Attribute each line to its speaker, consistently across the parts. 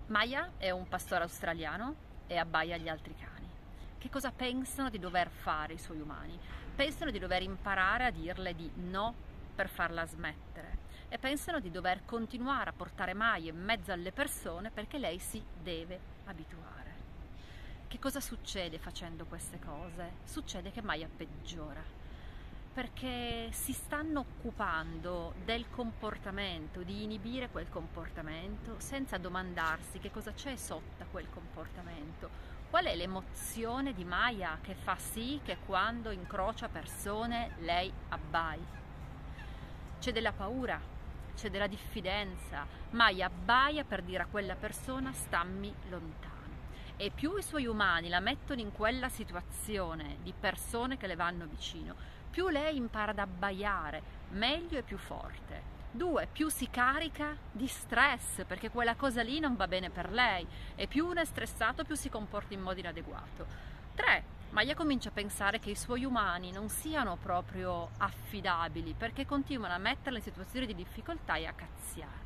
Speaker 1: Maya è un pastore australiano e abbaia agli altri cani. Che cosa pensano di dover fare i suoi umani? Pensano di dover imparare a dirle di no per farla smettere e pensano di dover continuare a portare Maya in mezzo alle persone perché lei si deve abituare. Che cosa succede facendo queste cose? Succede che Maya peggiora perché si stanno occupando del comportamento, di inibire quel comportamento senza domandarsi che cosa c'è sotto a quel comportamento. Qual è l'emozione di Maya che fa sì che quando incrocia persone lei abbai? C'è della paura, c'è della diffidenza. Maya abbaia per dire a quella persona stammi lontano. E più i suoi umani la mettono in quella situazione di persone che le vanno vicino, più lei impara ad abbaiare, meglio e più forte. 2, più si carica di stress, perché quella cosa lì non va bene per lei, e più uno è stressato, più si comporta in modo inadeguato. 3, Maya comincia a pensare che i suoi umani non siano proprio affidabili, perché continuano a metterla in situazioni di difficoltà e a cazziarla.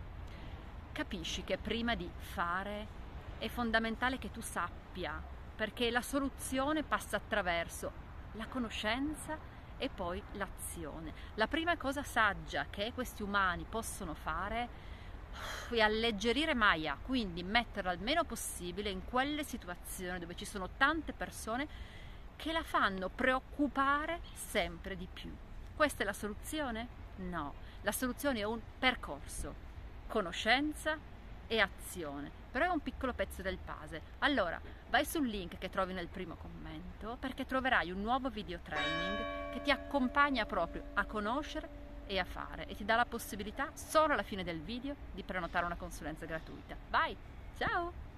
Speaker 1: Capisci che prima di fare è fondamentale che tu sappia, perché la soluzione passa attraverso la conoscenza e poi l'azione. La prima cosa saggia che questi umani possono fare è alleggerire Maya, quindi metterla al meno possibile in quelle situazioni dove ci sono tante persone che la fanno preoccupare sempre di più. Questa è la soluzione? No, la soluzione è un percorso, conoscenza e azione, però è un piccolo pezzo del puzzle. Allora, vai sul link che trovi nel primo commento perché troverai un nuovo video training che ti accompagna proprio a conoscere e a fare e ti dà la possibilità solo alla fine del video di prenotare una consulenza gratuita. Vai, ciao!